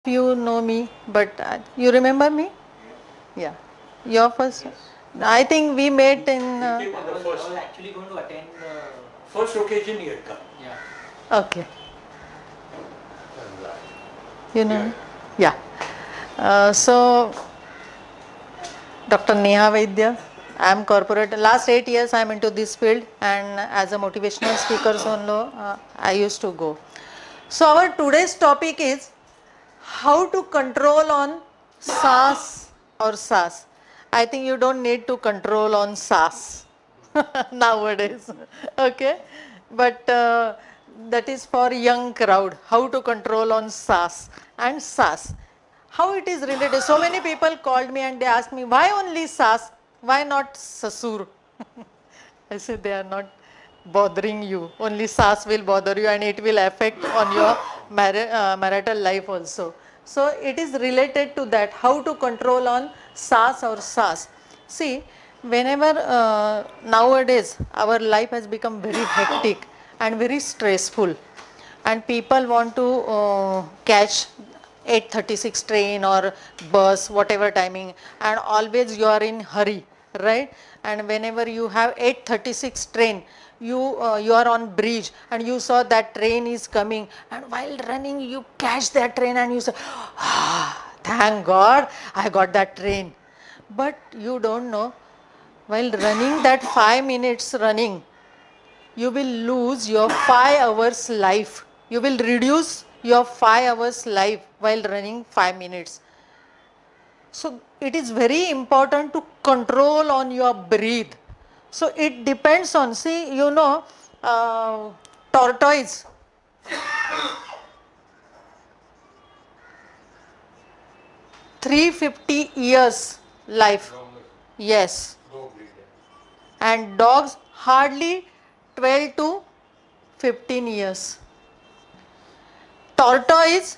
You know me, but you remember me? Yeah. Your first? I think we met in. Came on the first. I was actually going to attend the first occasion he had come. Yeah. Okay. And, You know? Yeah. So, Dr. Neha Vaidya. I am corporate. Last 8 years I am into this field, and as a motivational speaker, I used to go. So, our today's topic is how to control on SAS or SAS. I think you don't need to control on SAS nowadays. Okay, but that is for young crowd. How to control on SAS and SAS. How it is related. So many people called me and they asked me, why only SAS? Why not Sasur? I said they are not bothering you. Only SAS will bother you and it will affect on your marital life also. So it is related to that. How to control on SAS or SAS. See, whenever nowadays our life has become very hectic and very stressful, and people want to catch 8:36 train or bus, whatever timing, and always you are in hurry, right? And whenever you have 8:36 train, you are on bridge and you saw that train is coming, and while running you catch that train and you say, ah, thank God I got that train. But you don't know, while running that 5 minutes running, you will lose your 5 hours life. You will reduce your 5 hours life while running 5 minutes. So it is very important to control on your breathe. So it depends on, see, tortoise. 350 years life. Yes. And dogs hardly 12 to 15 years. Tortoise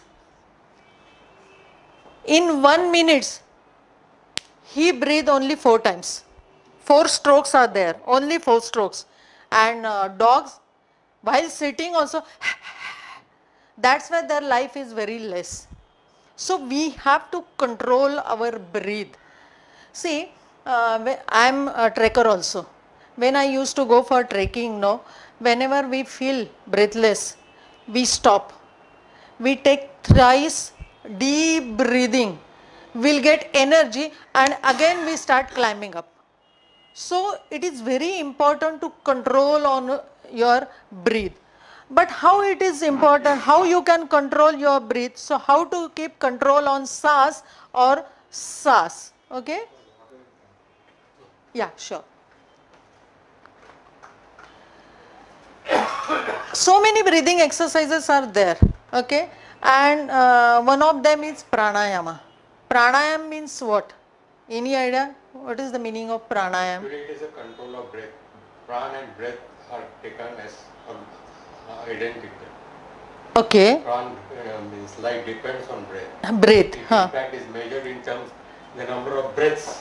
in 1 minute he breathe only 4 times. 4 strokes are there, only 4 strokes. And dogs while sitting also, that's why their life is very less. So we have to control our breathe. See, I am a trekker also. When I used to go for trekking, no, whenever we feel breathless, we stop. We take thrice deep breathing. We'll get energy and again we start climbing up. So it is very important to control on your breathe. But how it is important, how you can control your breath. So how to keep control on SAS or SAS. Okay? Yeah, sure. So many breathing exercises are there. Okay? And one of them is pranayama. Pranayama means what? Any idea? What is the meaning of pranayama? It is a control of breath. Pran and breath are taken as identical. Okay. Pran means life depends on breath. Breath. If in fact is measured in terms the number of breaths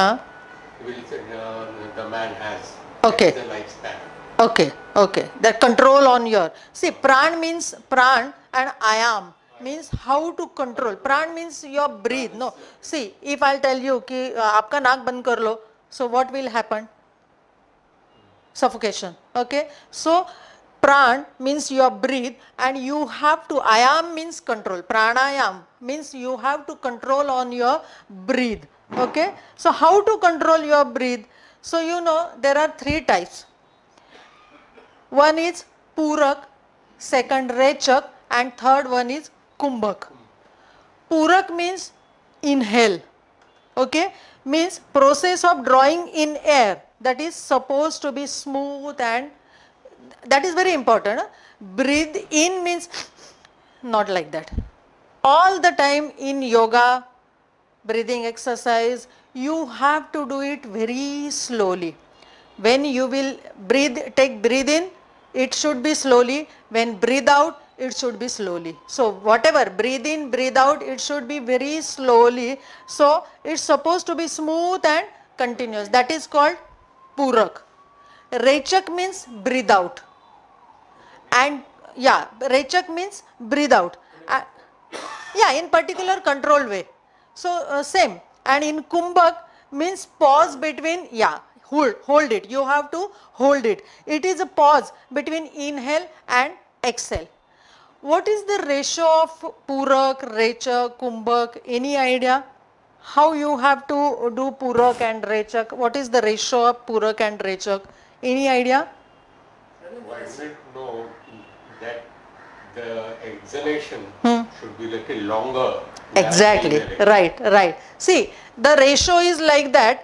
the man has. Okay. That's the lifespan. Okay, okay. The control on your, see, pran means pran and ayam means how to control. Pran means your breathe. No, see, if I'll tell you कि आपका नाक बंद कर लो, so what will happen? Suffocation. Okay. So pran means your breathe and you have to, ayam means control. Pranayam means you have to control on your breathe. Okay. So how to control your breathe? So there are 3 types. One is Purak, second Rechak, and third one is Kumbhak. Purak means inhale. Okay, means process of drawing in air, that is supposed to be smooth, and that is very important. Breathe in means not like that. All the time in yoga, breathing exercise, you have to do it very slowly. When you will breathe in, it should be slowly. When breathe out, it should be slowly. So whatever, breathe in, breathe out, it should be very slowly. So it's supposed to be smooth and continuous. That is called Purak. Rechak means breathe out. And yeah, Rechak means breathe out. Yeah, in particular control way. So same. And in Kumbhak means pause between, yeah, hold it. You have to hold it. It is a pause between inhale and exhale. What is the ratio of Purak, Rechak, Kumbhak? Any idea? How you have to do Purak and Rechak? What is the ratio of Purak and Rechak? Any idea? Why did know that the exhalation should be little longer than Exactly. inhalation? Right, right. See, the ratio is like that.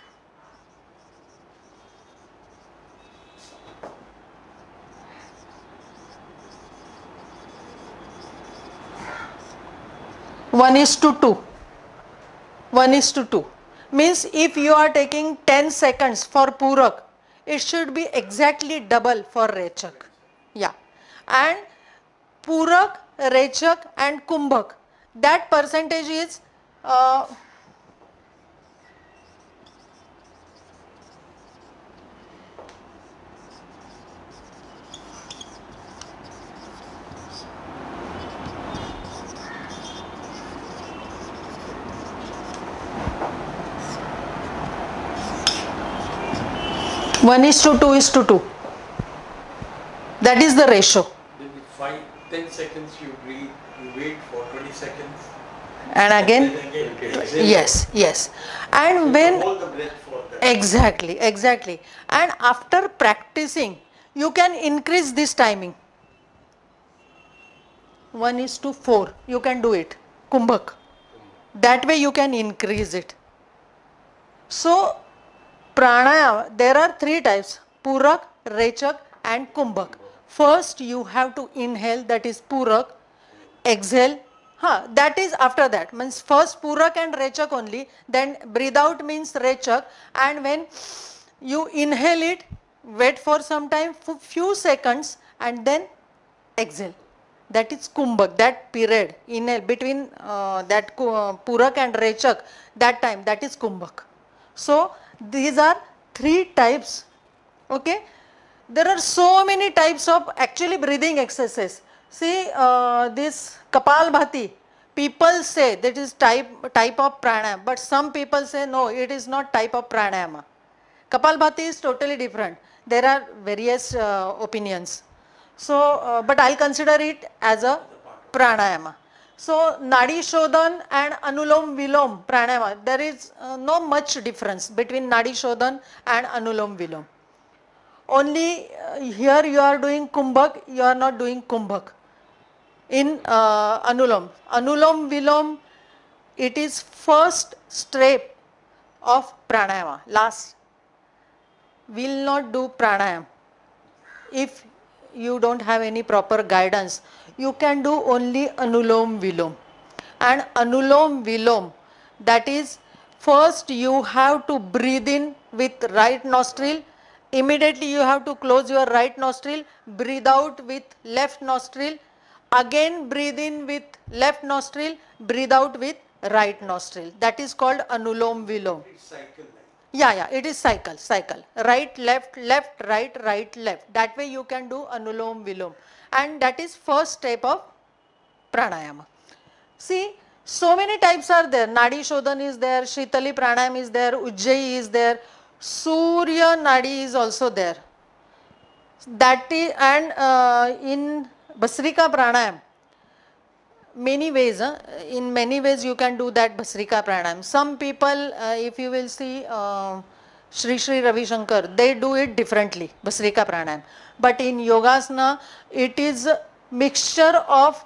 One is to two. 1:2 means if you are taking 10 seconds for Purak, it should be exactly double for Rechak. Yeah. And Purak, Rechak and Kumbhak, that percentage is uh, 1:2:2. That is the ratio. Then with 10 seconds you breathe, you wait for 20 seconds. And again, Then again exhale. yes, yes. And So when hold the breath for that. exactly, exactly. And after practicing, you can increase this timing. 1:4. You can do it. Kumbhak. That way you can increase it. So, pranayama, there are three types: Purak, Rechak and Kumbhak. First you have to inhale, that is Purak. Exhale, that is after that. Means first Purak and Rechak only, then breathe out means Rechak, and when you inhale it, wait for some time, few seconds and then exhale. That is Kumbhak, that period, inhale between Purak and Rechak, that time, that is Kumbhak. So these are three types. Okay, there are so many types of actually breathing exercises. See this Kapalbhati, people say that is type of pranayama, but some people say no, it is not type of pranayama. Kapalbhati is totally different. There are various opinions. So, but I'll consider it as a pranayama. So, Nadi Shodhan and Anulom Vilom pranayama, there is no much difference between Nadi Shodhan and Anulom Vilom. Only here you are doing Kumbhak, you are not doing Kumbhak. In Anulom. Anulom Vilom, it is first step of pranayama. Last, will not do pranayam if you don't have any proper guidance. You can do only Anulom Vilom. And Anulom Vilom, that is, first you have to breathe in with right nostril, immediately you have to close your right nostril, breathe out with left nostril, again breathe in with left nostril, breathe out with right nostril. That is called Anulom Vilom. Cycle. Yeah, it is cycle. Right, left, left, right, right, left. That way you can do Anulom Vilom. And that is first step of pranayama. See, so many types are there. Nadi Shodhan is there, Shitali Pranayam is there, Ujjayi is there, Surya Nadi is also there. That is, and in Bhasrika Pranayam, many ways, in many ways you can do that Bhasrika Pranayam. Some people, if you will see Sri Ravi Shankar, they do it differently, Bhasrika Pranayam. But in Yogasana, it is a mixture of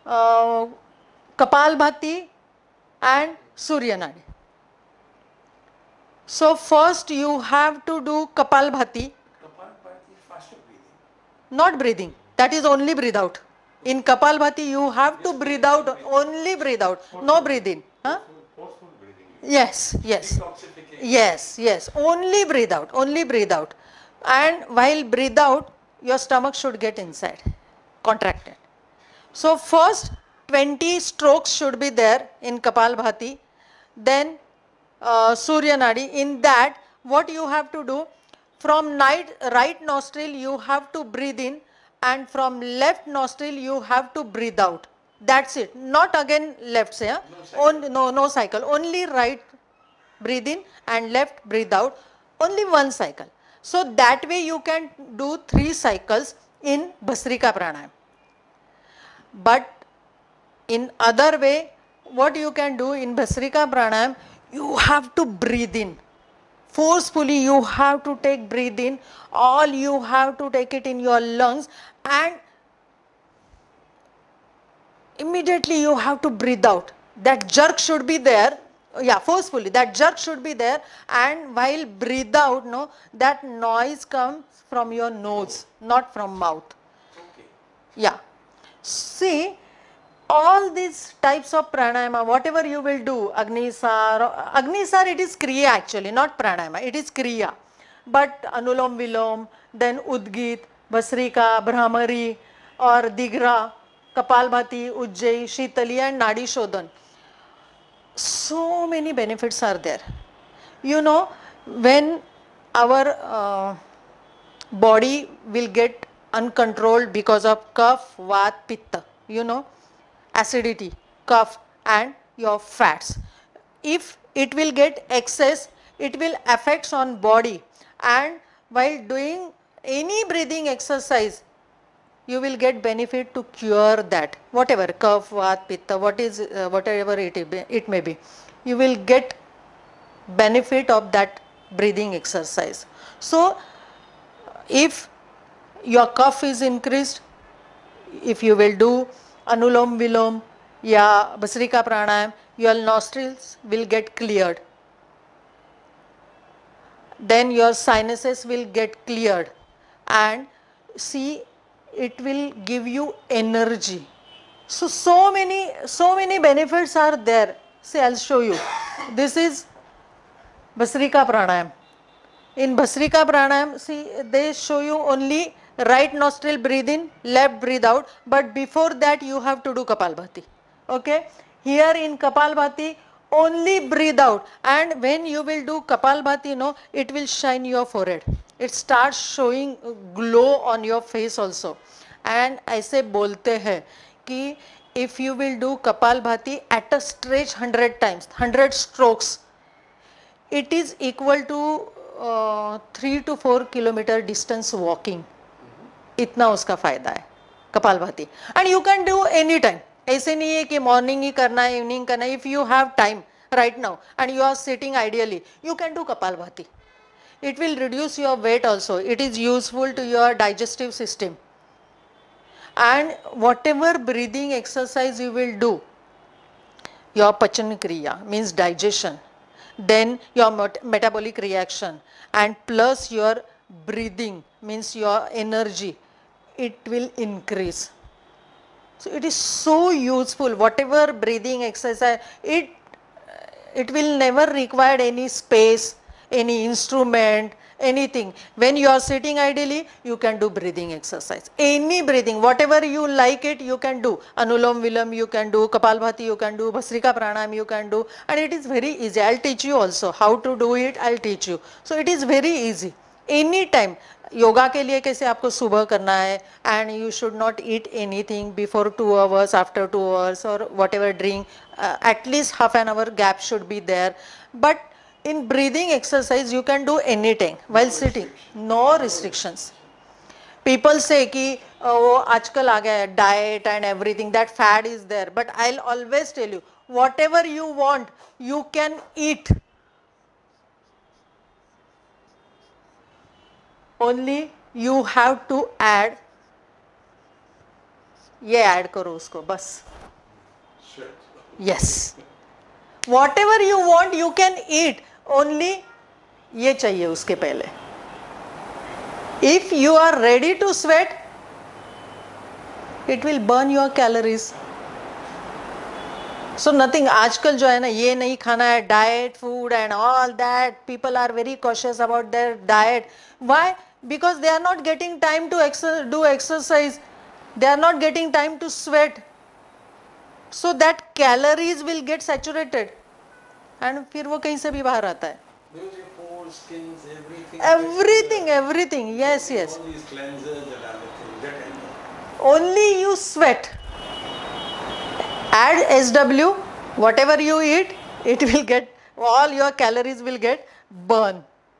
Kapalbhati and Surya Nadi. So first you have to do Kapalbhati. Kapalbhati is faster breathing. Not breathing, that is only breathe out. In Kapalbhati you have to breathe out, only breathe out, no breathe in. Huh? Forceful breathing. Yes, yes, only breathe out. And while breathe out, your stomach should get inside, contracted. So first 20 strokes should be there in Kapalbhati, then Surya Nadi. In that, what you have to do, from right nostril you have to breathe in, and from left nostril you have to breathe out. That's it. Not again left say. Huh? No cycle. Only right breathe in and left breathe out. Only one cycle. So that way you can do 3 cycles in Bhastrika Pranayam. But in other way, what you can do in Bhastrika Pranayam, you have to breathe in. Forcefully you have to take breathe in. All you have to take it in your lungs and immediately you have to breathe out. That jerk should be there. Yeah, forcefully. That jerk should be there. And while breathe out, no, that noise comes from your nose, not from mouth. Okay. Yeah. See, all these types of pranayama, whatever you will do, Agnisar it is Kriya actually, not pranayama, it is Kriya. But Anulom Vilom, then Udgit, Bhastrika, Brahmari, or Digra, Kapalbhati, Ujjayi, Shitali and Nadi Shodhan. So many benefits are there. You know, when our body will get uncontrolled because of cough, vat, pitta, you know, acidity, cough and your fats. If it will get excess, it will affect on body, and while doing any breathing exercise, you will get benefit to cure that, whatever cough, vat, pitta, whatever it may be, you will get benefit of that breathing exercise. So if your cough is increased, if you will do Anulom Vilom, yeah, Bhastrika Pranayam, your nostrils will get cleared. Then your sinuses will get cleared, and see, it will give you energy. So many benefits are there. See, I'll show you. This is Bhastrika Pranayam. In Bhastrika Pranayam, see, they show you only right nostril breathe in, left breathe out, but before that you have to do Kapalbhati. Okay? Here in Kapalbhati, only breathe out, and when you will do Kapalbhati, no, it will shine your forehead. It starts showing glow on your face also. And ऐसे बोलते हैं कि if you will do Kapalbhati at a stretch 100 times, 100 strokes, it is equal to 3 to 4 kilometer distance walking. इतना उसका फायदा है kapalbhati. And you can do any time. ऐसे नहीं है कि morning ही करना है, evening करना है. If you have time right now and you are sitting ideally, you can do Kapalbhati. It will reduce your weight also. It is useful to your digestive system. And whatever breathing exercise you will do, your Pachan Kriya means digestion, then your metabolic reaction, and plus your breathing means your energy, it will increase. So it is so useful. Whatever breathing exercise, it will never require any space, any instrument, anything. When you are sitting ideally, you can do breathing exercise. Any breathing, whatever you like it, you can do. Anulom Vilom you can do, Kapalbhati you can do, Bhastrika Pranayam you can do, and it is very easy. I'll teach you also how to do it. I'll teach you. So it is very easy. Any time. Yoga के लिए कैसे आपको सुबह करना है, and you should not eat anything before 2 hours, after 2 hours, or whatever drink, at least half an hour gap should be there. But in breathing exercise you can do anything while sitting, no restrictions. People say कि वो आजकल आ गया है diet and everything, that fad is there, but I'll always tell you, whatever you want you can eat. Only you have to add, ये add करो उसको बस. Yes. Whatever you want you can eat, only ये चाहिए उसके पहले. If you are ready to sweat, it will burn your calories. So nothing, आजकल जो है ना, ये नहीं खाना है, diet, food and all that, people are very cautious about their diet. Why? Because they are not getting time to do exercise. They are not getting time to sweat. So that calories will get saturated. And फिर वो कहीं से भी बाहर आता है. Pores, skins, Everything, yes. All these cleansers and everything. Only you sweat. Add SW, whatever you eat, it will get, all your calories will get burned.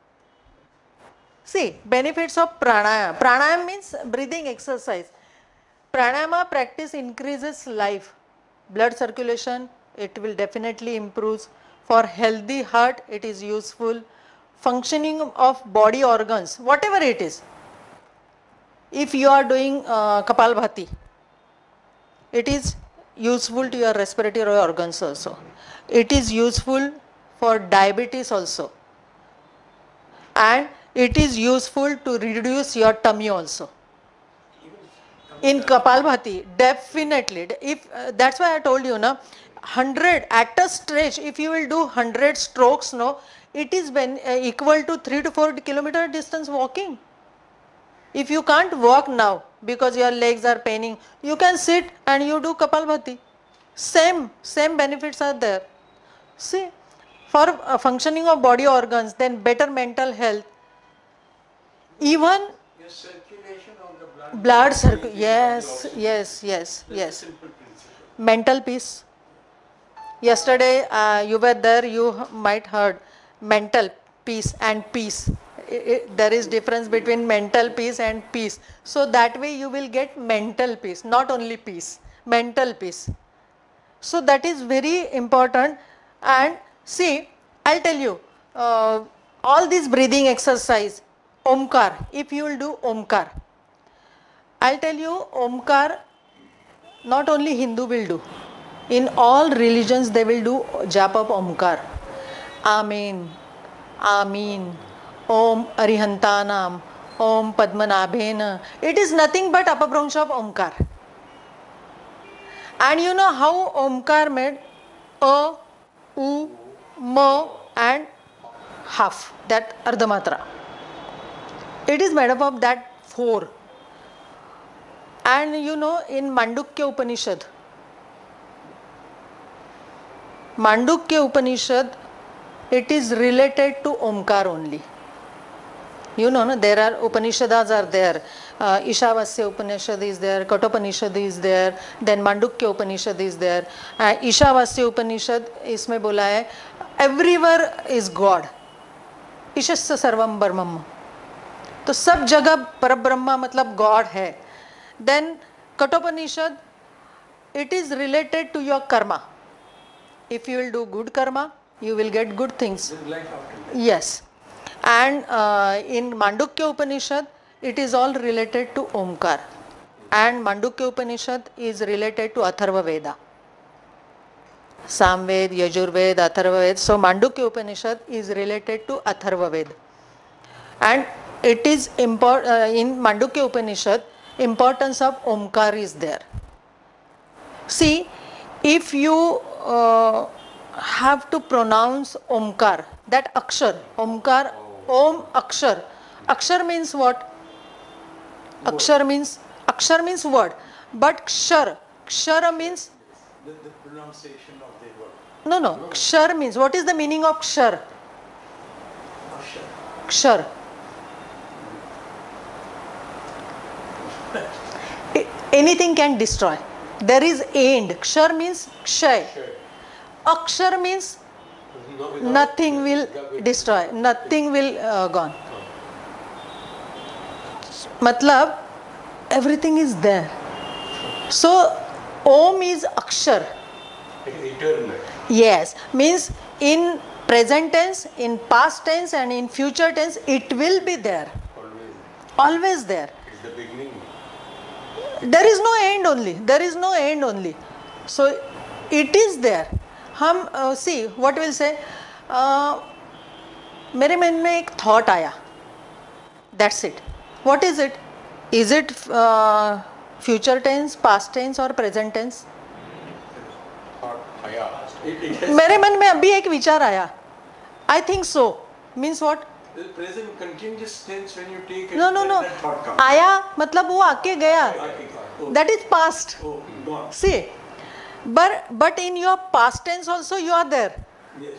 See, benefits of pranayama. Pranayama means breathing exercise. Pranayama practice increases life, blood circulation, it will definitely improve. For healthy heart, it is useful. Functioning of body organs, whatever it is. If you are doing Kapalbhati, it is useful to your respiratory organs also. It is useful for diabetes also. And it is useful to reduce your tummy also. In Kapalbhati, definitely. If that's why I told you, na, 100 at a stretch. If you will do 100 strokes, no, it is equal to 3 to 4 kilometer distance walking. If you can't walk now because your legs are paining, you can sit and you do Kapalbhati. Same benefits are there. See, for functioning of body organs, then better mental health. Even Your circulation of the blood circulation, yes. Simple principle. Mental peace. Yesterday you were there, you might heard mental peace and peace. There is difference between mental peace and peace. So that way you will get mental peace, not only peace, mental peace. So that is very important. And see, I'll tell you, all this breathing exercise, Omkar, if you will do Omkar, I'll tell you, Omkar, not only Hindu will do. In all religions, they will do japa of Omkar. Amen, Amin, Om Arihantanam, Om Padmanabhena. It is nothing but apabhrangsha of Omkar. And you know how Omkar made? A, U, Ma and half, that Ardhamatra. It is made up of that 4. And you know, in Mandukya Upanishad, it is related to Omkar only. You know, no? There are Upanishads are there. Ishavasya Upanishad is there, Kathopanishad is there, then Mandukya Upanishad is there. Ishavasya Upanishad, इसमें बोला है, everywhere is God. ईशस्य सर्वम ब्रह्मम. तो सब जगह परब्रह्मा मतलब God है. Then Kathopanishad, it is related to your karma. If you will do good karma, you will get good things. Life after death. Yes. And in Mandukya Upanishad, it is all related to Omkar. And Mandukya Upanishad is related to Atharva Veda. Samved, Yajurved, Atharva Veda. So Mandukya Upanishad is related to Atharva Veda. And it is in Mandukya Upanishad, importance of Omkar is there. See, if you have to pronounce Omkar, that Akshar, Omkar, Om Akshar. Akshar means what? Akshar means word. But Kshara means? The pronunciation of the word. No. Kshar means, what is the meaning of Kshar? Kshar. Anything can destroy. There is end. Kshar means Kshay. Akshar means nothing will destroy. Nothing will gone. Matlab, everything is there. So, Om is Akshar. Eternal. Yes. Means in present tense, in past tense and in future tense, it will be there. Always there. It's the beginning. There is no end only. So it is there. हम see what will say, मेरे मन में एक thought आया. That's it. What is it? Is it future tense, past tense or present tense? मेरे मन में अभी एक विचार आया. I think so. Means what? The present continuous tense when you take it. No. That thought comes. आया मतलब वो आके गया. Oh, That is past. gone. See, but in your past tense also you are there. Yes.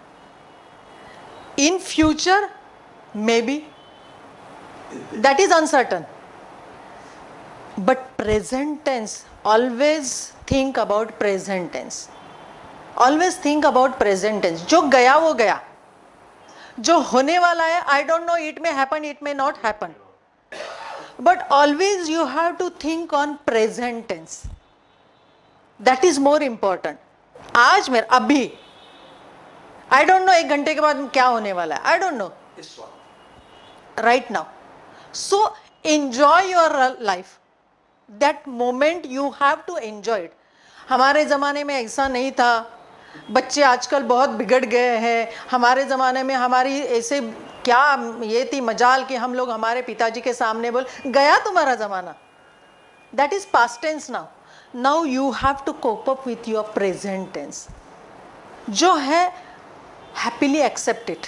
In future, maybe. That is uncertain. But present tense, always think about present tense. Always think about present tense. जो गया वो गया, जो होने वाला है, I don't know, it may happen, it may not happen, but always you have to think on present tense. That is more important. आज मेरा अभी, I don't know 1 घंटे के बाद क्या होने वाला है, I don't know This one. right now. So enjoy your life. That moment you have to enjoy it. हमारे ज़माने में ऐसा नहीं था. बच्चे आजकल बहुत बिगड़ गए हैं. हमारे ज़माने में हमारी ऐसे क्या ये थी मजाल कि हम लोग हमारे पिताजी के सामने बोल गया तुम्हारा ज़माना. That is past tense now. Now you have to cope up with your present tense. जो है happily accept it.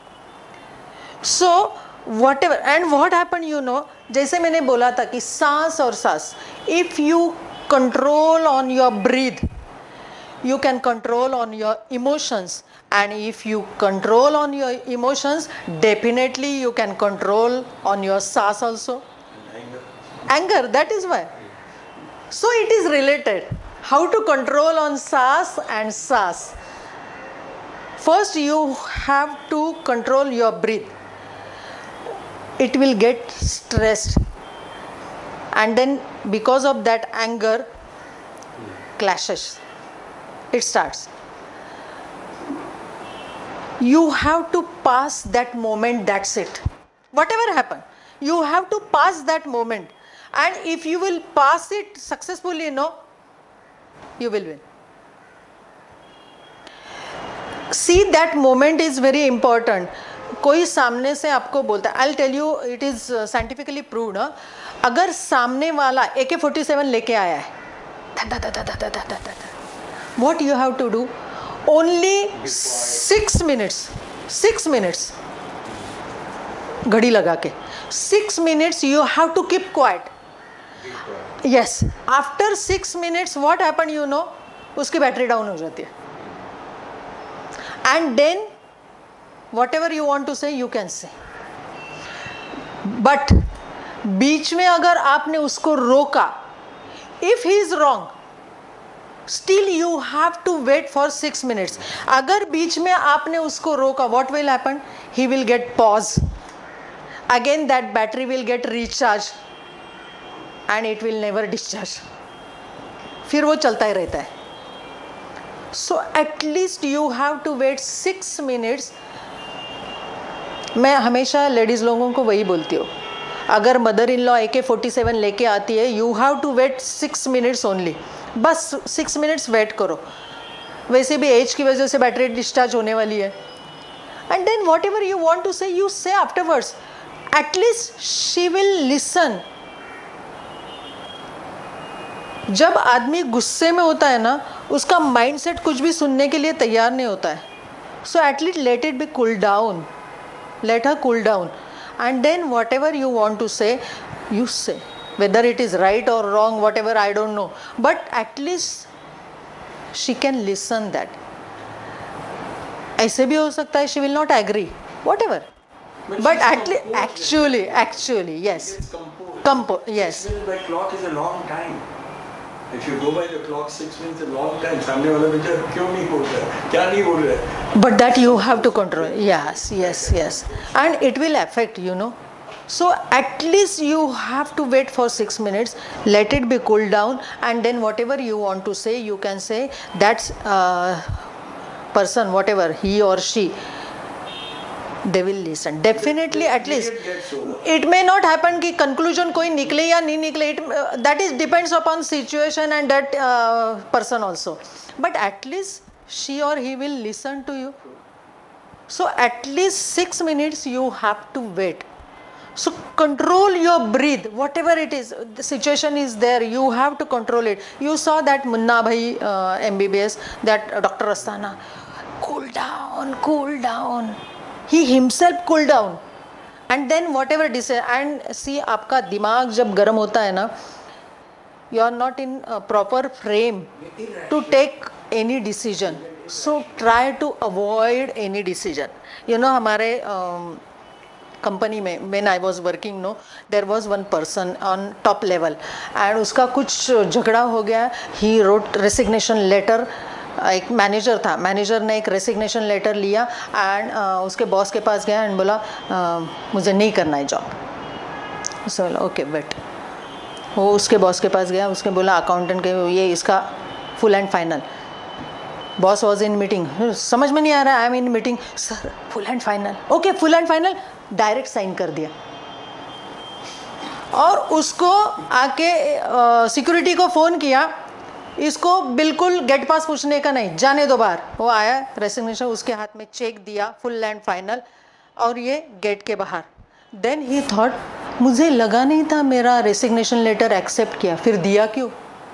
So whatever, and what happened, you know, जैसे मैंने बोला था कि सांस और सांस, if you control on your breath, you can control on your emotions, and if you control on your emotions, definitely you can control on your सांस also. Anger, that is why. So it is related. How to control on सांस and सांस. First you have to control your breath. It will get stressed, and then because of that anger clashes, it starts. You have to pass that moment, that's it. Whatever happened, you have to pass that moment, and if you will pass it successfully, no, you will win. See, that moment is very important. कोई सामने से आपको बोलता है, I'll tell you, it is scientifically proved. अगर सामने वाला AK-47 लेके आया है, what you have to do? Only 6 minutes. 6 minutes. घड़ी लगा के 6 minutes you have to keep quiet. Yes. After 6 minutes, what happened? You know, उसकी बैटरी डाउन हो जाती है. And then whatever you want to say, you can say. But बीच में अगर आपने उसको रोका, if he is wrong, still you have to wait for 6 minutes. अगर बीच में आपने उसको रोका, what will happen? He will get pause. Again that battery will get recharged and it will never discharge. फिर वो चलता ही रहता है. So at least you have to wait 6 minutes. मैं हमेशा लेडीज़ लोगों को वही बोलती हूँ, अगर मदर इन लॉ AK-47 लेके आती है, you have to wait 6 minutes only. बस 6 मिनट्स वेट करो. वैसे भी एज की वजह से बैटरी डिस्चार्ज होने वाली है. And then whatever you want to say, you say afterwards. At least she will listen. जब आदमी गुस्से में होता है ना, उसका माइंडसेट कुछ भी सुनने के लिए तैयार नहीं होता है. So at least let it be cool down. Let her cool down, and then whatever you want to say, you say. Whether it is right or wrong, whatever, I don't know, but at least she can listen that. ऐसे भी हो सकता है she will not agree, whatever, but at least actually yes, yes. By clock is a long time. If you go by the clock, 6 minutes is a long time. सामने वाला बेचारा क्यों नहीं बोल रहा, क्या नहीं बोल रहा. But that you have to control. Yes, and it will affect, you know. So at least you have to wait for 6 minutes, let it be cooled down, and then whatever you want to say, you can say. That's person, whatever he or she, they will listen definitely. At least it may not happen कि conclusion कोई निकले या नहीं निकले. That is depends upon situation and that person also, but at least she or he will listen to you. So at least 6 minutes you have to wait. So control your breath, whatever it is, the situation is there, you have to control it. You saw that Munna Bhai MBBS, that Dr. Asthana, cool down. He himself cool down, and then whatever decision. And see, आपका दिमाग जब गर्म होता है ना, you are not in a proper frame to take any decision. So try to avoid any decision. You know, हमारे company में when I was working, no, there was one person on top level and उसका कुछ झगड़ा हो गया. He wrote resignation letter. एक manager था, manager ने एक रेसिग्नेशन लेटर लिया एंड उसके बॉस के पास गया एंड बोला मुझे नहीं करना है जॉब. So okay wait. वो उसके बॉस के पास गया, उसने बोला अकाउंटेंट के ये इसका full and final. Boss was in meeting, समझ में नहीं आ रहा, I am in meeting. Sir full and final. Okay full and final. Direct sign कर दिया और उसको आके सिक्योरिटी को फ़ोन किया. इसको बिल्कुल गेट पास पूछने का नहीं, जाने दो बाहर. वो आया, रेसिग्नेशन उसके हाथ में चेक दिया, फुल एंड फाइनल, और ये गेट के बाहर. देन ही थॉट मुझे लगा नहीं था मेरा रेसिग्नेशन लेटर एक्सेप्ट किया, फिर दिया क्यों?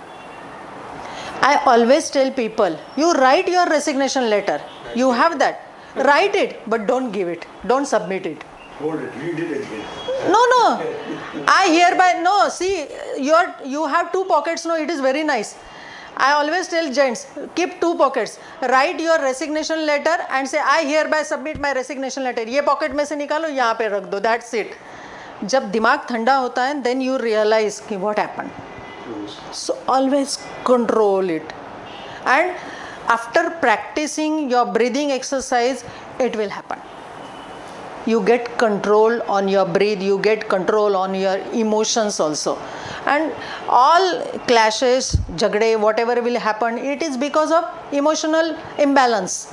I always tell people, you write your resignation letter. You have that. Write it, but don't give it. Don't submit it. Hold it, read it again. No. I hereby, no, see, you have two pockets, no, it is very nice. I always tell gents, keep two pockets. Write your resignation letter and say, I hereby submit my resignation letter. ये pocket में से निकालो, यहाँ पे रख दो. That's it. जब दिमाग ठंडा होता है, then you realize कि what happened. So always control it. And after practicing your breathing exercise, it will happen. You get control on your breath, you get control on your emotions also. And all clashes, jagde, whatever will happen, it is because of emotional imbalance.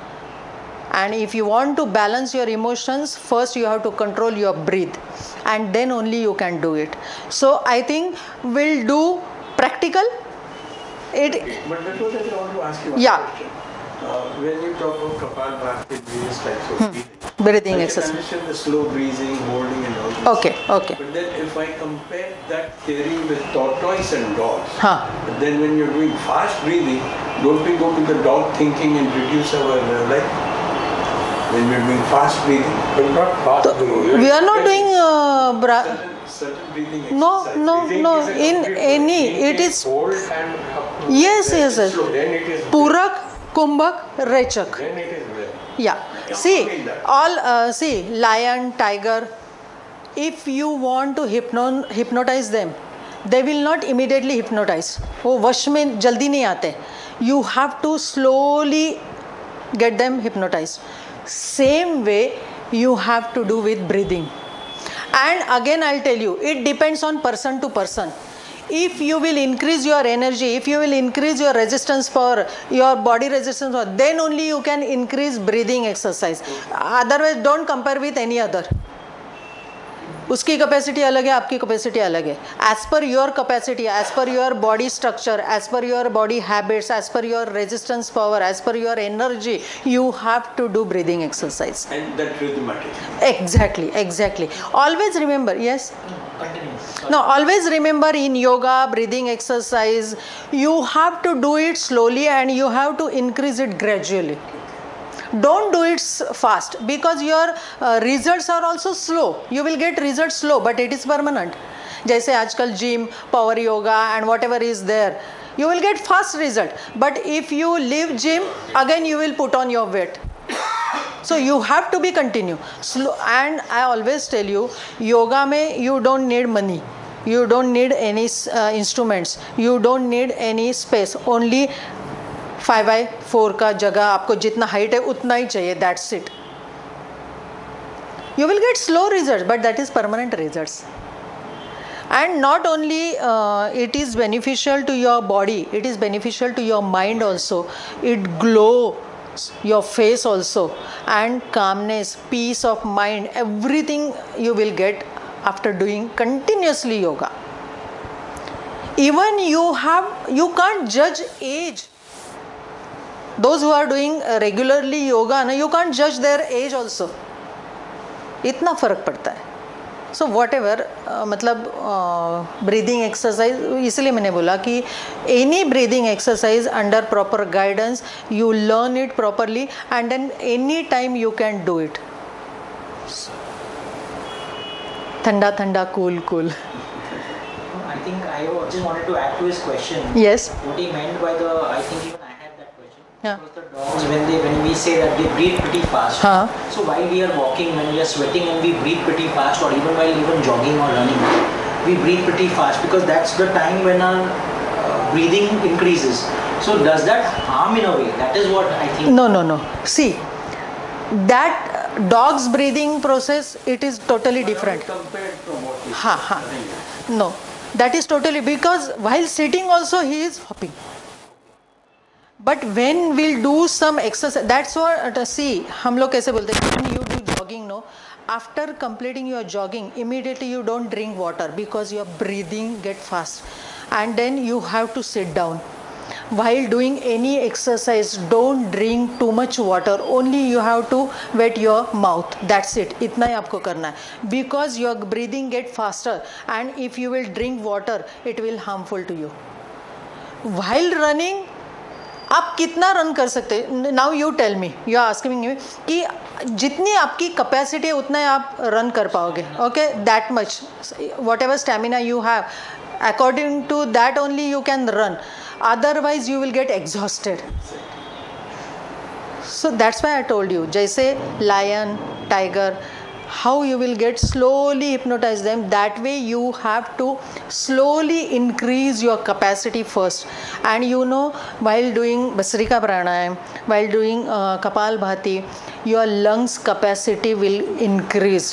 And if you want to balance your emotions, first you have to control your breath, and then only you can do it. So I think we'll do practical. But before that, I want to ask you one question. When you talk about Kapalbhati, various types of breathing I exercise. can understand the slow breathing, holding and all this. Okay. But then if I compare that theory with tortoise and dogs, Huh. then when you're doing fast breathing, don't we go to the dog thinking and reduce our life? When we're doing fast breathing. But not fast breathing. We are not doing certain breathing exercise. no. In any, it is hold and up to yes. slow. Then it is Purak, Kumbhak, Rechak. then it is well. Yeah. See, all lion, tiger. If you want to hypnotize them, they will not immediately hypnotize. वो वश में जल्दी नहीं आते. You have to slowly get them hypnotized. Same way you have to do with breathing. And again I'll tell you, it depends on person to person. If you will increase your energy, if you will increase your resistance power, your body resistance power, then only you can increase breathing exercise. Otherwise don't compare with any other. उसकी capacity अलग है, आपकी capacity अलग है. As per your capacity, as per your body structure, as per your body habits, as per your resistance power, as per your energy, you have to do breathing exercise. And that rhythmatic. Exactly. Always remember, yes? No, always remember in yoga, breathing exercise, you have to do it slowly and you have to increase it gradually. Don't do it fast because your results are also slow. You will get results slow, but it is permanent. जैसे आजकल gym, power yoga and whatever is there, you will get fast result. But if you leave gym, again you will put on your weight. So you have to be continue. Slow, and I always tell you, yoga में you don't need money. You don't need any instruments. You don't need any space. Only 5x4 का जगह आपको जितना height है उतना ही चाहिए. That's it. You will get slow results, but that is permanent results. And not only it is beneficial to your body, it is beneficial to your mind also. It glows your face also, and calmness, peace of mind, everything you will get after doing continuously yoga. Even you can't judge age. Those who are doing regularly yoga, you can't judge their age also. इतना फर्क पड़ता है. So whatever, मतलब breathing exercise, इसलिए मैंने बोला कि any breathing exercise under proper guidance, you learn it properly and then any time you can do it. ठंडा, cool. I think I just wanted to add to his question. Yes. What he meant by I think even I had that question. Yeah. Because the dogs, when we say that they breathe pretty fast. Huh. So while we are walking, when we are sweating and we breathe pretty fast, or even while even jogging or running, we breathe pretty fast because that's the time when our breathing increases. So does that harm in a way? That is what I think. No. See, that dog's breathing process, it is totally different. Compared from what is Ha. No, that is totally, because while sitting also he is hopping. But when we'll do some exercise, that's what, see, हम लोग कैसे बोलते हैं, when you do jogging, no, after completing your jogging, immediately you don't drink water because your breathing get fast, and then you have to sit down. While doing any exercise, don't drink too much water. Only you have to wet your mouth. That's it. इतना ही आपको करना है. Because your breathing get faster, and if you will drink water, it will harmful to you. While running, आप कितना run कर सकते हैं? Now you tell me, you are asking me कि जितनी आपकी कैपेसिटी है उतना ही आप रन कर पाओगे. Okay, that much, whatever stamina you have, according to that only you can run, otherwise you will get exhausted. So that's why I told you, जैसे lion, tiger, how you will get slowly hypnotize them, that way you have to slowly increase your capacity first. And you know, while doing Bhastrika Pranayam, while doing Kapalbhati, your lungs capacity will increase,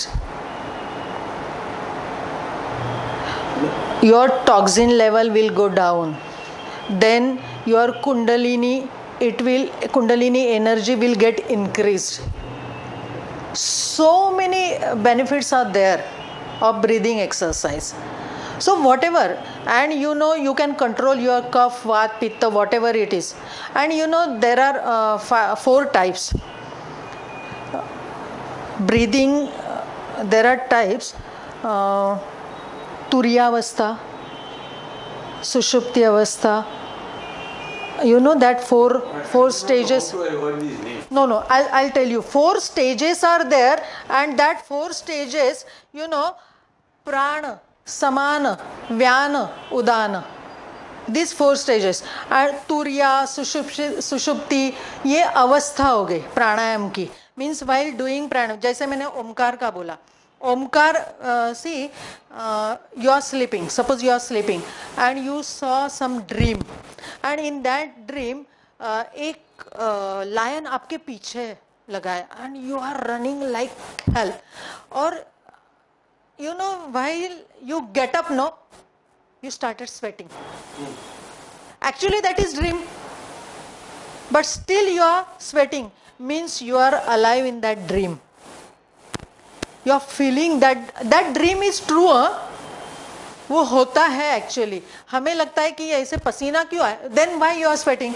your toxin level will go down, then your kundalini energy will get increased. So many benefits are there of breathing exercise. So whatever, and you know, you can control your cough, vat, pitta, whatever it is. And you know, there are 4 types breathing. There are types: Turyavastha, Sushupti Avastha. You know that four stages. How do I heard these names? No, I'll tell you. 4 stages are there, and that 4 stages, you know, prana, samana, vyana, udana. These 4 stages. And turya, sushupti, ये अवस्था हो गई प्राणायाम की. Means while doing प्राणायाम, जैसे मैंने ओमकार का बोला, Omkar, see, you are sleeping, suppose you are sleeping and you saw some dream, and in that dream एक lion आपके पीछे लगा है and you are running like hell, or you know, while you get up, no, you started sweating. Actually that is dream, but still you are sweating, means you are alive in that dream. You are feeling that dream is true. वो होता है actually. हमें लगता है कि ऐसे पसीना क्यों आए, then why you are sweating?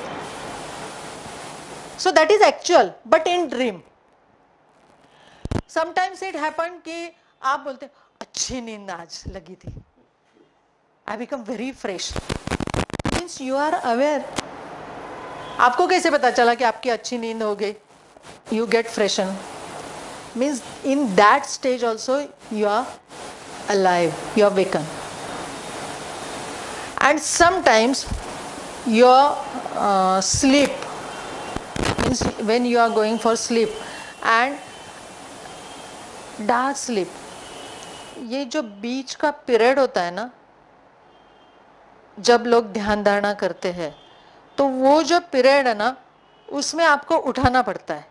So that is actual, but in dream. Sometimes it happened कि आप बोलते अच्छी नींद आज लगी थी, I become very fresh. Means you are aware. आपको कैसे पता चला कि आपकी अच्छी नींद हो गई? You get freshen. Means in that stage also you are alive, you are awakened. And sometimes your sleep, means when you are going for sleep and dark sleep, ये जो बीच का पीरियड होता है ना, जब लोग ध्यान धारणा करते हैं, तो वो जो पीरियड है ना, उसमें आपको उठाना पड़ता है.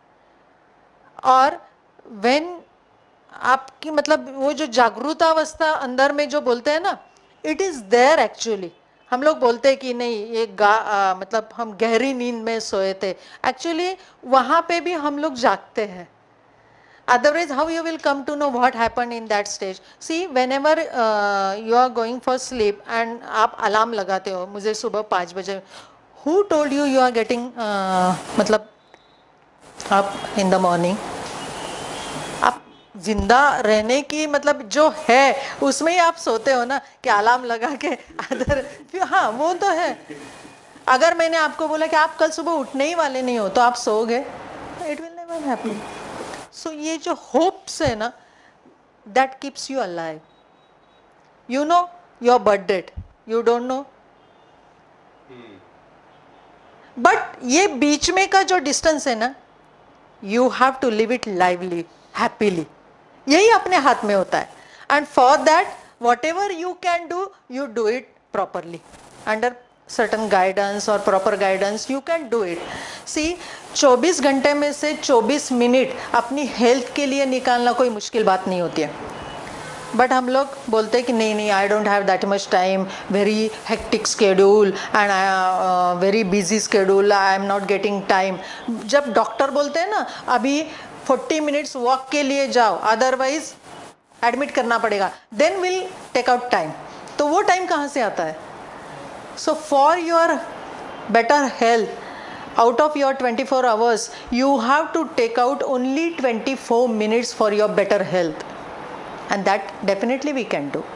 और when आपकी मतलब वो जो जागरूकतावस्था अंदर में जो बोलते हैं ना, it is there actually. हम लोग बोलते हैं कि नहीं ये मतलब हम गहरी नींद में सोए थे, एक्चुअली वहाँ पे भी हम लोग जागते हैं. Otherwise, how you will come to know what happened in that stage? See, whenever you are going for sleep and आप अलार्म लगाते हो, मुझे सुबह 5 बजे, who told you you are getting मतलब up in the morning? आप जिंदा रहने की मतलब जो है उसमें ही आप सोते हो ना, कि अलार्म लगा के अदर, हाँ वो तो है. अगर मैंने आपको बोला कि आप कल सुबह उठने ही वाले नहीं हो तो आप सोओगे, it will never happen. So ये जो होप्स है ना, that keeps you alive. You know your birth date, you don't know, but ये बीच में का जो डिस्टेंस है ना, you have to live it lively, happily, यही अपने हाथ में होता है. And for that whatever you can do, you do it properly under certain guidance और proper guidance, you can do it. See 24 घंटे में से 24 मिनट अपनी हेल्थ के लिए निकालना कोई मुश्किल बात नहीं होती है. बट हम लोग बोलते हैं कि नहीं, I don't have that much time, very hectic schedule and very busy schedule, I am not getting time. जब डॉक्टर बोलते हैं ना अभी 40 मिनट्स वॉक के लिए जाओ, अदरवाइज एडमिट करना पड़ेगा, then will take out time. तो वो टाइम कहाँ से आता है? So for your better health, out of your 24 hours, you have to take out only 24 minutes for your better health, and that definitely we can do.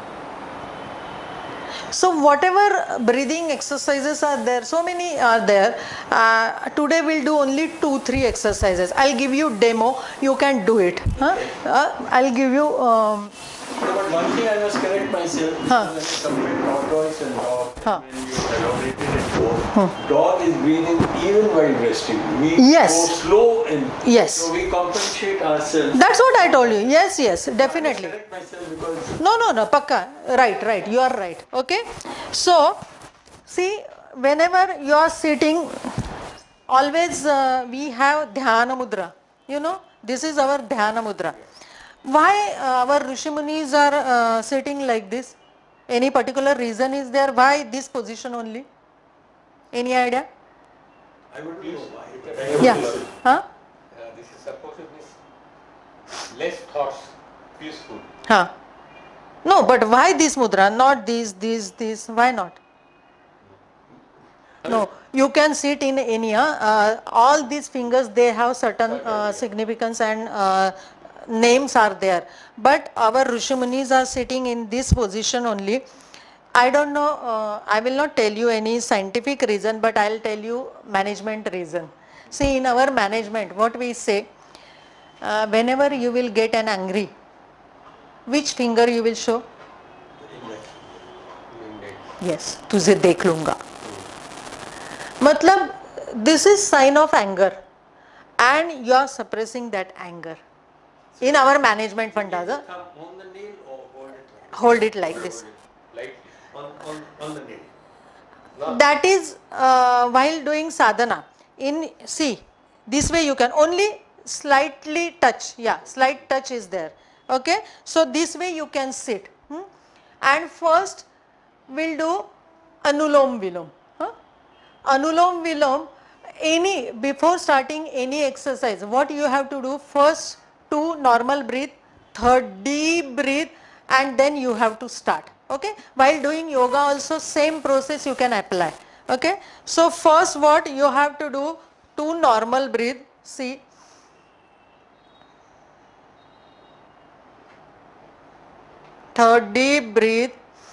So whatever breathing exercises are there, so many are there, today we'll do only 2-3 exercises. I'll give you demo, you can do it. I'll give you But one thing I must correct myself, when you compare tortoise and dog, when you elaborated it more, dog is breathing even while resting. We Yes. go slow and Yes. so we compensate ourselves. That's what I told you. Yes, definitely. I correct myself because No, pakka. Right, you are right. Okay. So, see, whenever you are sitting, always we have dhyana mudra. You know, this is our dhyana mudra. Why our Rishi Munis are sitting like this? Any particular reason is there? Why this position only? Any idea? I would know why. Yeah. Huh? This is supposed to be less thoughts, peaceful. Huh. No, but why this mudra? Not this. Why not? No, you can sit in any. All these fingers, they have certain significance and names are there. But our Rishi Munis are sitting in this position only. I don't know, I will not tell you any scientific reason, but I will tell you management reason. See, in our management, what we say, whenever you will get an angry, which finger you will show? Yes, तुझे देख लूँगा. मतलब this is sign of anger and you are suppressing that anger. In our management fundaza, On the nail or hold it like this. Lightly. On the nail. That is while doing sadhana. See, this way you can only slightly touch. Yeah, slight touch is there. Okay, so this way you can sit. And first we'll do anulom vilom. Anulom vilom. Before starting any exercise, what you have to do? First 2 normal breath, third deep breath, and then you have to start. Okay, while doing yoga also same process you can apply. Okay, so first what you have to do, 2 normal breath. See, third deep breath.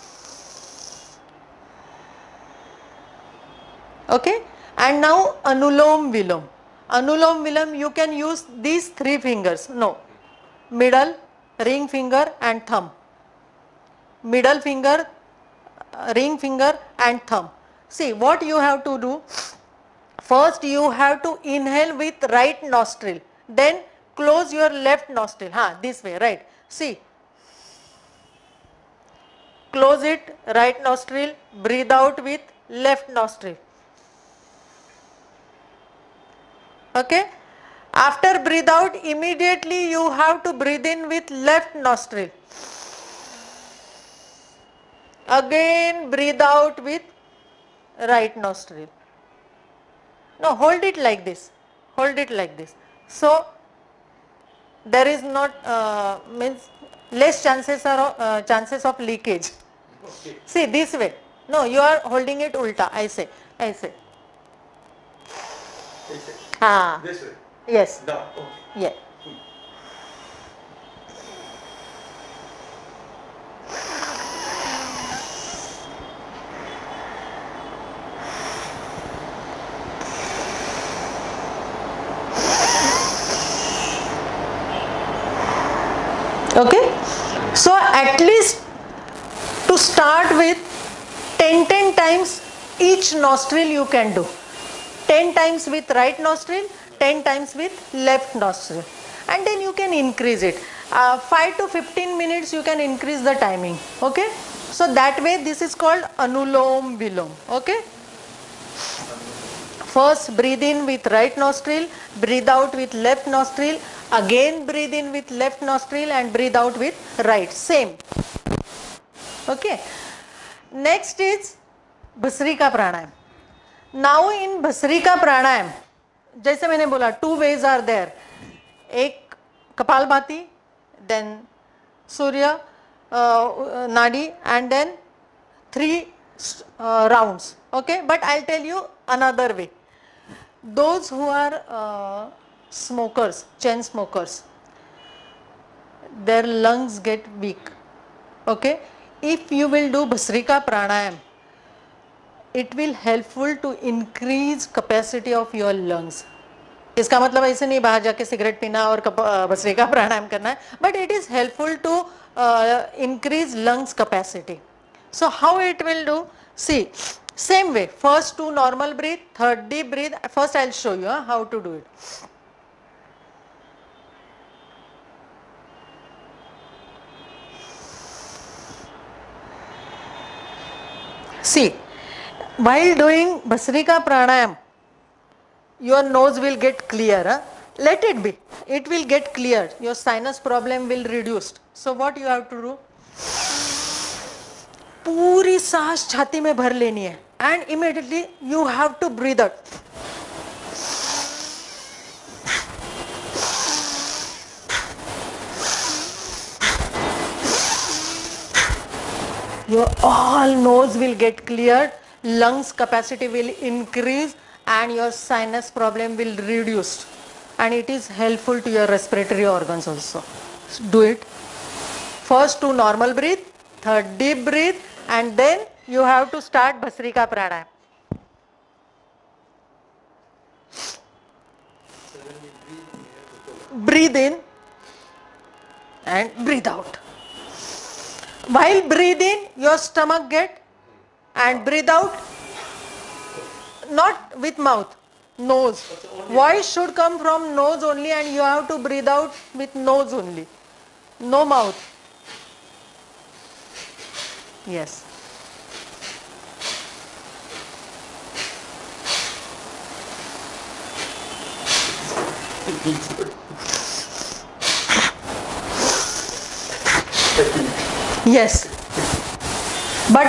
Okay, and now anulom vilom. Anulom vilom, you can use these 3 fingers. No, middle, ring finger and thumb. Middle finger, ring finger and thumb. See, what you have to do, first you have to inhale with right nostril, then close your left nostril. This way, right? See, close it, right nostril, breathe out with left nostril. Okay, after breathe out, immediately you have to breathe in with left nostril. Again breathe out with right nostril. No, hold it like this. Hold it like this. So there is not means less chances of leakage. Okay. See, this way. No, you are holding it ulta. I say. This way. Yes. No. Okay. Yeah. Okay. So at least to start with 10 times each nostril you can do. 10 times with right nostril, 10 times with left nostril, and then you can increase it. 5 to 15 minutes you can increase the timing. Okay, so that way this is called Anulom Vilom. Okay, first breathe in with right nostril, breathe out with left nostril, again breathe in with left nostril and breathe out with right, same. Okay, next is Bhasrika Pranayam. Now in Bhasrika Pranayam, जैसे मैंने बोला, 2 ways are there. एक Kapalbhati, then Surya Nadi, and then 3 rounds. Okay, but I'll tell you another way. Those who are smokers, chain smokers, their lungs get weak. Okay, if you will do Bhasrika Pranayam, it will helpful to increase capacity of your lungs. इसका मतलब ऐसे नहीं बाहर जाके cigarette पीना और भस्त्रिका प्राणायाम करना है, but it is helpful to increase lungs capacity. So how it will do? See, same way, first 2 normal breathe, third deep breathe. First I'll show you how to do it. See, while doing Bhasrika Pranayam, your nose will get clear. Let it be. It will get cleared. Your sinus problem will reduce. So what you have to do? पूरी सांस छाती में भर लेनी है and immediately you have to breathe out. Your all nose will get cleared, lungs capacity will increase and your sinus problem will reduce, and it is helpful to your respiratory organs also. Do it. First 2 normal breathe, third deep breathe, and then you have to start Bhasrika Pranayam. Breathe in and breathe out. While breathing, your stomach get, and breathe out, not with mouth, nose. Voice should come from nose only, and you have to breathe out with nose only, no mouth. Yes. Yes, but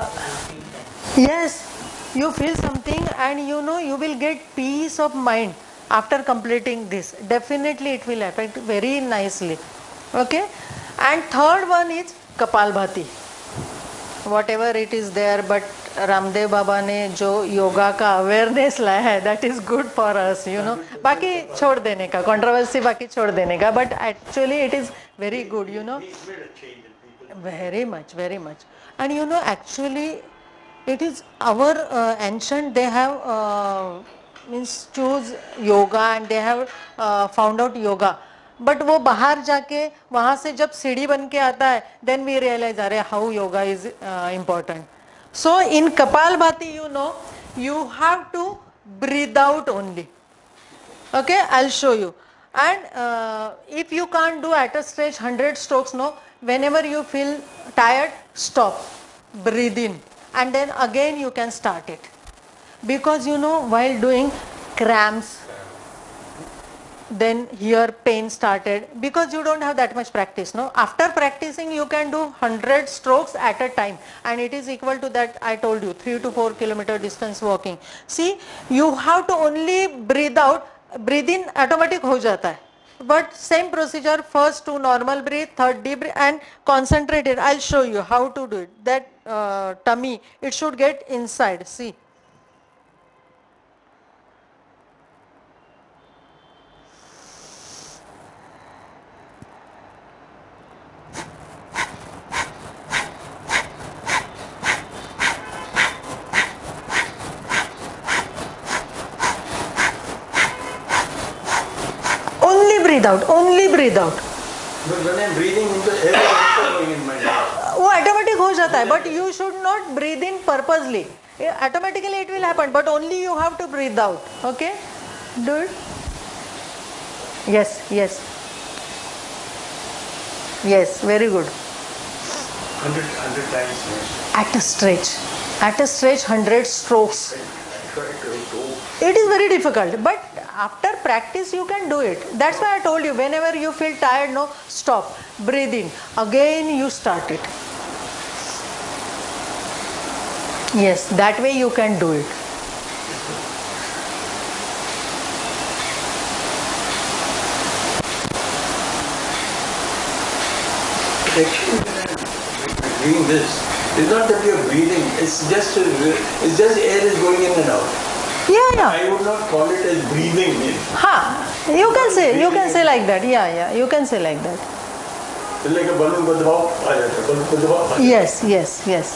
yes, you feel something, and you know you will get peace of mind after completing this. Definitely it will affect very nicely. Okay, and third one is Kapalbhati. Whatever it is there, but Ramdev Baba ने जो योगा का awareness लाया है, that is good for us, you know. बाकी छोड़ देने का, controversy बाकी छोड़ देने का, but actually it is very good, you know. Very much, very much. And you know, actually it is our ancient, they have means choose yoga, and they have found out yoga. But वो बाहर जाके वहाँ से जब सीढ़ी बन के आता है, then we realize अरे how yoga is important. So in Kapalbhati, you know, you have to breathe out only. Okay, I'll show you. And if you can't do at a stretch 100 strokes, no, whenever you feel tired, stop, breathe in, and then again you can start it. Because you know, while doing cramps, then here pain started, because you don't have that much practice, no. After practicing, you can do 100 strokes at a time, and it is equal to that I told you, 3 to 4 kilometer distance walking. See, you have to only breathe out, breathe in automatic हो जाता है. But same procedure, first 2 normal breathe, third deep breath, and concentrate it. I'll show you how to do it. That tummy, it should get inside. See. Breathe out, only breathe out. But when I'm breathing into air, it's also going in my nose. वो automatic हो जाता है, but you should not breathe in purposely. Automatically it will happen, but only you have to breathe out. Okay, do it. Yes, yes, yes, very good. 100 times. At a stretch, 100 strokes. It is very difficult, but after practice you can do it. That's why I told you, whenever you feel tired, no, stop, breathe in, again you start it. Yes, that way you can do it. Actually, doing this, it's not that you're breathing, it's just air is going in and out. Yeah. I would not call it as breathing in. You can say like that. Yeah, you can say like that. It's like a balloon ko dbao aa jata hai, balloon ko dbao aa jata hai. Yes.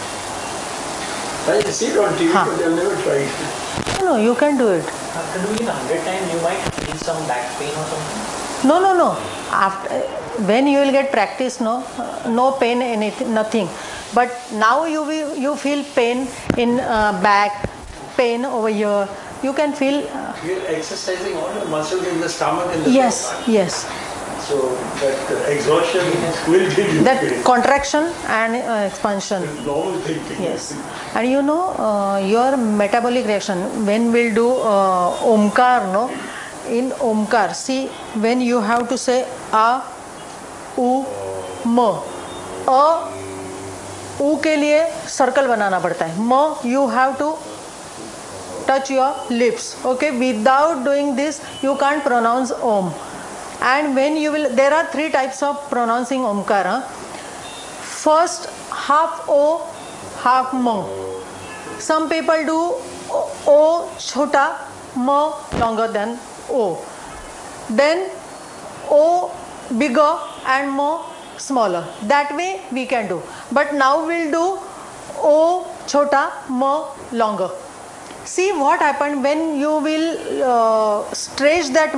I see it on TV, but I've never tried it. No, you can do it. After doing it 100 times, you might feel some back pain or something. No. After, when you will get practice, no pain, anything, nothing. But now you feel pain in back, pain over here. You can feel. You're exercising all the muscles in the stomach and the Yes. So that exhaustion will give you That pain. contraction and expansion. Normal thinking. Yes, and your metabolic reaction when we'll do Omkar, no? In Omkar, see, when you have to say A, U, M. A, U के लिए circle बनाना पड़ता है. M, you have to touch your lips. Okay, without doing this, you can't pronounce Om. And when you will, there are 3 types of pronouncing Omkar. First, half O, half M. Some people do O chota, M longer than O. Then O bigger and M smaller. That way we can do. But now we'll do O chota, M longer. See what happened when you will stretch that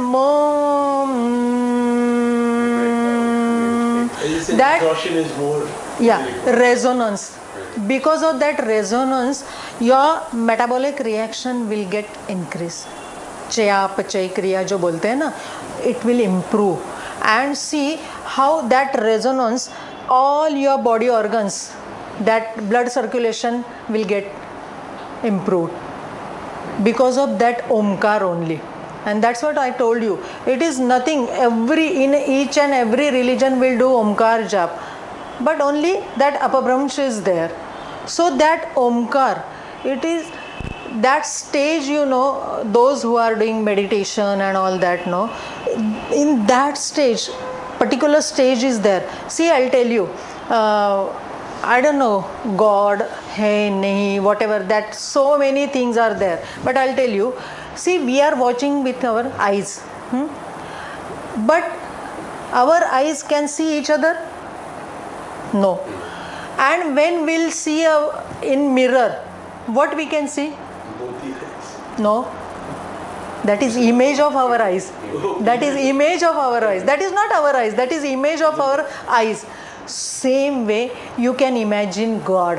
that exhaustion is more. Resonance. Because of that resonance, your metabolic reaction will get increased. Chaya pachay kriya जो बोलते हैं ना, it will improve. And see how that resonance, all your body organs, that blood circulation will get improved. Because of that Omkar only. And that's what I told you. It is nothing. In each and every religion will do Omkar jap. But only that Apabhramsh is there. So that Omkar, it is that stage, those who are doing meditation and all that, in that stage, particular stage is there. See, I'll tell you, I don't know, God, hey, nahi, whatever, that so many things are there. But I'll tell you, see, we are watching with our eyes. But our eyes can see each other? No. And when we'll see in mirror, what we can see? No. That is image of our eyes. That is image of our eyes. That is not our eyes. That is image of our eyes. Same way you can imagine God.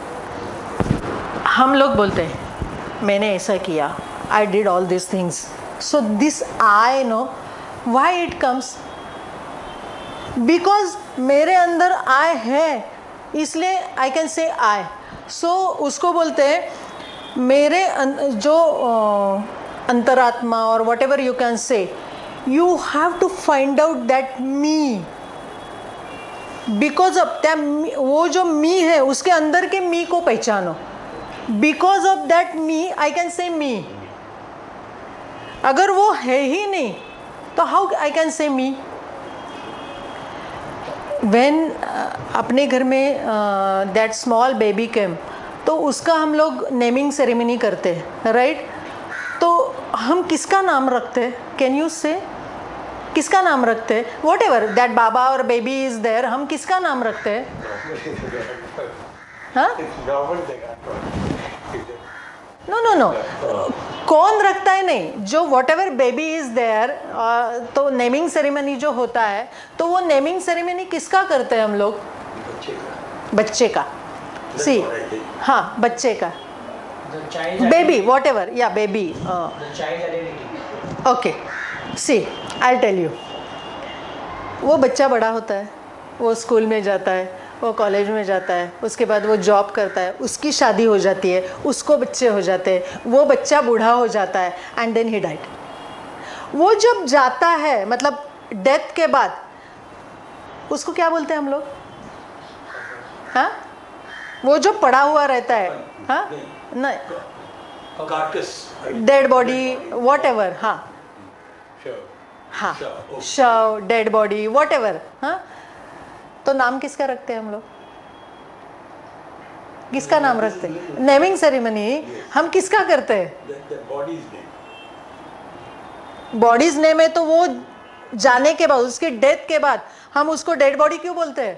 हम लोग बोलते हैं मैंने ऐसा किया, I did all these things. So this I know why it comes. Because मेरे अंदर I है, इसलिए I can say I. So उसको बोलते हैं मेरे जो अंतरात्मा or whatever you can say, you have to find out that me. Because of that, वो जो me है उसके अंदर के me को पहचानो. Because of that me, I can say me. अगर वो है ही नहीं, तो how I can say me? When अपने घर में that small baby came, तो उसका हम लोग naming ceremony करते हैं, right? तो हम किसका नाम रखते हैं? Can you say? किसका नाम रखते हैं? Whatever that Baba or baby is there, हम किसका नाम रखते हैं? हाँ? No. कौन रखता है नहीं, जो whatever baby is there, तो naming ceremony जो होता है, तो वो naming ceremony किसका करते हैं हम लोग? बच्चे का. See, हाँ, बच्चे का. The child baby, whatever, yeah, baby. The child identity. Okay, see, I'll tell you. वो बच्चा बड़ा होता है, वो स्कूल में जाता है, वो कॉलेज में जाता है, उसके बाद वो जॉब करता है, उसकी शादी हो जाती है, उसको बच्चे हो जाते हैं, वो बच्चा बूढ़ा हो जाता है, एंड देन ही डाइड. वो जब जाता है, मतलब डेथ के बाद, उसको क्या बोलते हैं हम लोग? हाँ, वो जो पड़ा हुआ रहता है, हाँ, नहीं, Carcass. Dead body, whatever, हाँ, Sure. हाँ, शव, शव, डेड बॉडी, वॉट एवर, हाँ. तो नाम किसका रखते हैं हम लोग? किसका नाम रखते हैं? नेमिंग सेरेमनी हम किसका करते हैं? The body's name. Bodies name है, तो वो जाने के बाद, उसके डेथ के बाद हम उसको डेड बॉडी क्यों बोलते हैं?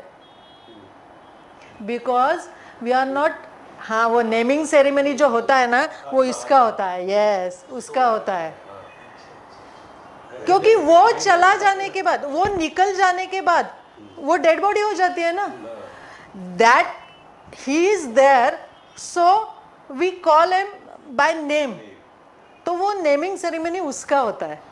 बिकॉज वी आर नॉट, हाँ, वो नेमिंग सेरेमनी जो होता है ना, वो इसका होता है, यस, उसका होता है. क्योंकि वो चला जाने के बाद, वो निकल जाने के बाद वो डेड बॉडी हो जाती है ना. That he is there, so we call him by name. तो वो नेमिंग सेरेमनी उसका होता है.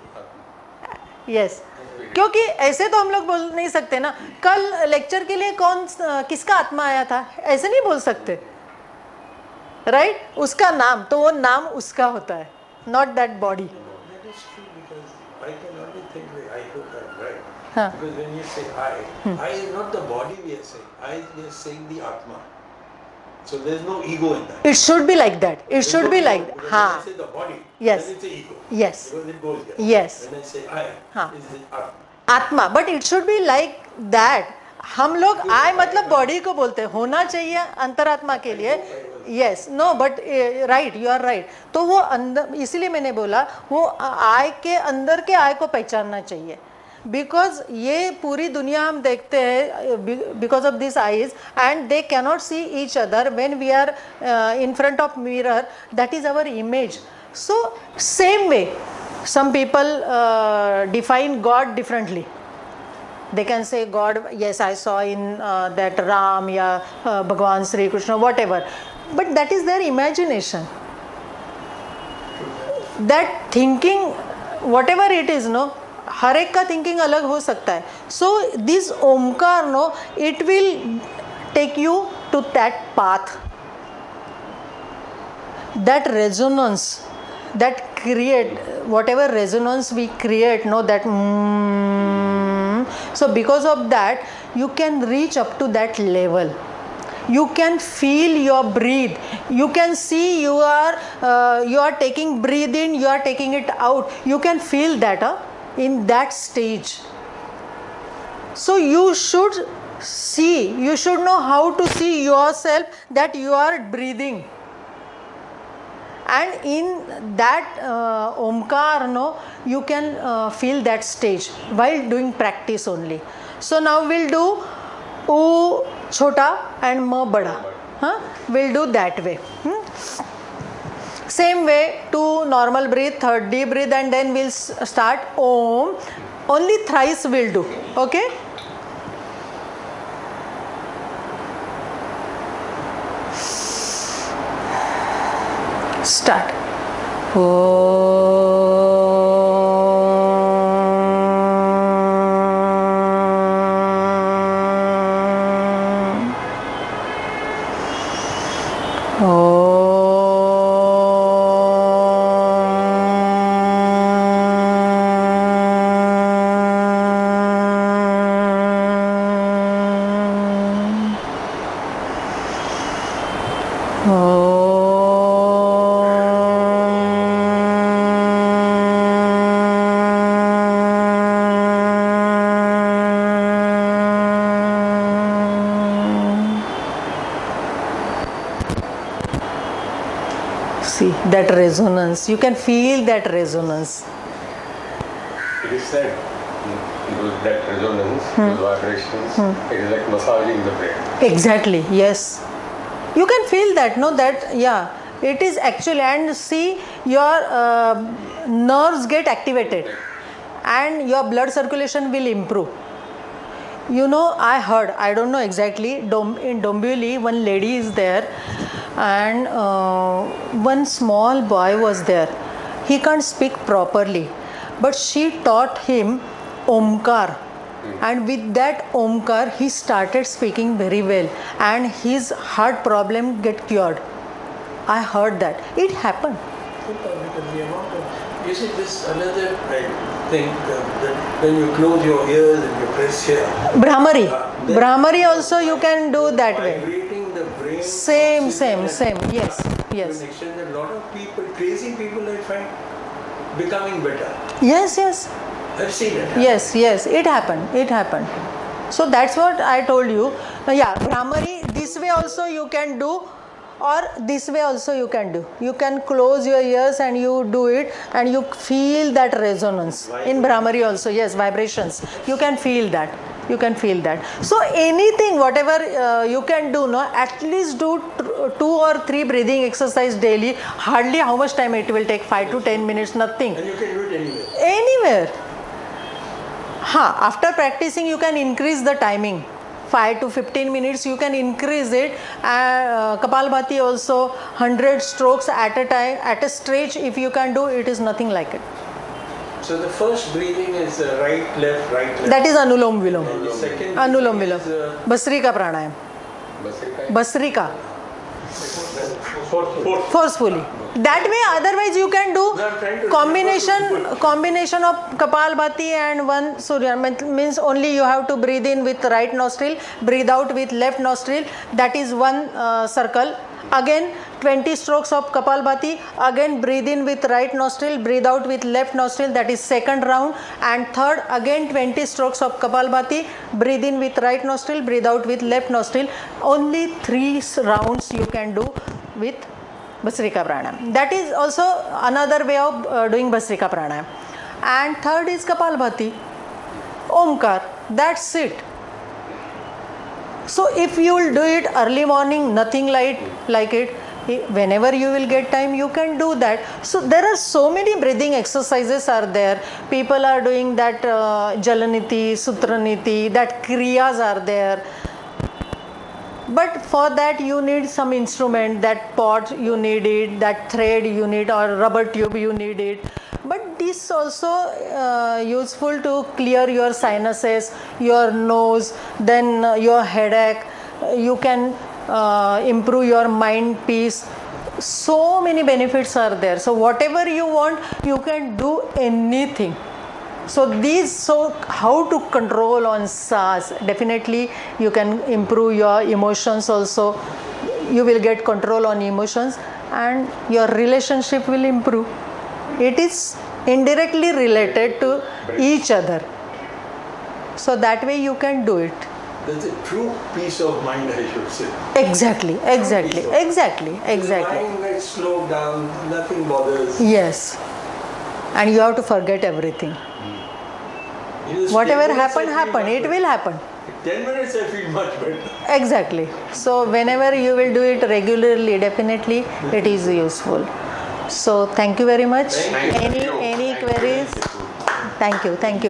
यस, क्योंकि ऐसे तो हम लोग बोल नहीं सकते ना, कल लेक्चर के लिए कौन किसका आत्मा आया था, ऐसे नहीं बोल सकते, राइट? उसका नाम, तो वो नाम उसका होता है, not that body. That is true because I can only think that I hope I'm right. Huh. Because when you say I is not the body we are saying. I we are saying the Atma. So there's no ego in that. It should be like that. It There's should no be ego, like that. because हाँ. when I say the body, Yes. then it's the ego. Yes. Because it goes there. Yes. When I say I, हाँ. it's the Atma. आत्मा, but it should be like that. हम लोग आई मतलब body को बोलते हैं, होना चाहिए अंतरात्मा के लिए. Yes, no, but right, you are right. तो वो अंदर, इसीलिए मैंने बोला वो आई के अंदर के आई को पहचानना चाहिए. बिकॉज ये पूरी दुनिया हम देखते हैं because of this eyes, and they cannot see each other when we are in front of mirror. That is our image. So same way some people define God differently. They can say God, yes, I saw in that Ram, Bhagwan Sri Krishna, whatever, but that is their imagination. That thinking, whatever it is, no, हर एक का thinking अलग हो सकता है. So this Omkar, no, it will take you to that path, that resonance, that create whatever resonance we create, no, that so because of that you can reach up to that level. You can feel your breathe, you can see you are taking breathe in, you are taking it out, you can feel that in that stage. So you should see, you should know how to see yourself that you are breathing. And in that Omkar, no, you can feel that stage while doing practice only. So now we'll do U chota and Ma bada. Huh? We'll do that way. Same way, 2 normal breathe, 3rd deep breathe, and then we'll start Om. Only thrice we'll do. Okay? Start. See that resonance, you can feel that resonance. It is said that resonance, those vibrations, it is like massaging the brain. Exactly, yes. You can feel that, no, that, yeah, it is actually, and see your nerves get activated and your blood circulation will improve. You know, I heard, I don't know exactly, in Dombivli, one lady is there and one small boy was there. He can't speak properly, but she taught him Omkar. And with that Omkar, he started speaking very well, and his heart problem get cured. I heard that. It happened. Because the amount of, you see, this another thing that when you close your ears and you press here, Brahmari. then- Brahmari also you can do that way. vibrating the brain. Same, oxygen same. and- Yes, To yes. an extent that a lot of people, crazy people, I find becoming better. Yes, yes. I've seen it. Yes, yes, it happened. It happened. So that's what I told you. Yeah, Brahmari, this way also you can do, or this way also you can do. You can close your ears and you do it, and you feel that resonance. In Brahmari also, yes, vibrations. You can feel that. You can feel that. So anything, whatever you can do, no, at least do 2 or 3 breathing exercise daily. Hardly how much time it will take, 5 to 10 minutes, nothing. And you can do it anywhere. Anywhere. After practicing you can increase the timing. 5 to 15 minutes you can increase it. Kapalbhati also 100 strokes at a time, at a stretch, if you can do it, is nothing like it. So the first breathing is right, left, right, left. That is Anulom Vilom. And the second Anulom breathing Vilom. is, Basrika pranayam. Basrika. Forcefully. That way, otherwise you can do No, I'm trying to combination of Kapalbhati and one Surya. Means only you have to breathe in with right nostril, breathe out with left nostril. That is one circle. Again 20 strokes of Kapalbhati. Again breathe in with right nostril, breathe out with left nostril. That is second round. And third, again 20 strokes of Kapalbhati. Breathe in with right nostril, breathe out with left nostril. Only 3 rounds you can do with Basrika Pranayam. That is also another way of doing Basrika Pranayam. And third is Kapalbhati, Omkar. That's it. So if you will do it early morning, nothing like it. Whenever you will get time, you can do that. So there are so many breathing exercises are there. People are doing that Jalaniti, Sutraniti, that Kriyas are there. But for that you need some instrument, that pot you need it, that thread you need, or rubber tube you need it. But this also useful to clear your sinuses, your nose, then your headache. You can improve your mind peace. So many benefits are there. So whatever you want, you can do anything. So how to control on SAS? Definitely you can improve your emotions also. You will get control on emotions and your relationship will improve. It is indirectly related to each other. So that way you can do it. That's a true peace of mind, I should say. Exactly. The mind gets slowed down, nothing bothers. Yes. And you have to forget everything. Just Whatever 10 minutes, I happen, feel much it better. will happen. 10 minutes I feel much better. Exactly. So whenever you will do it regularly, definitely it is useful. So thank you very much. Thank Any queries? Thank you.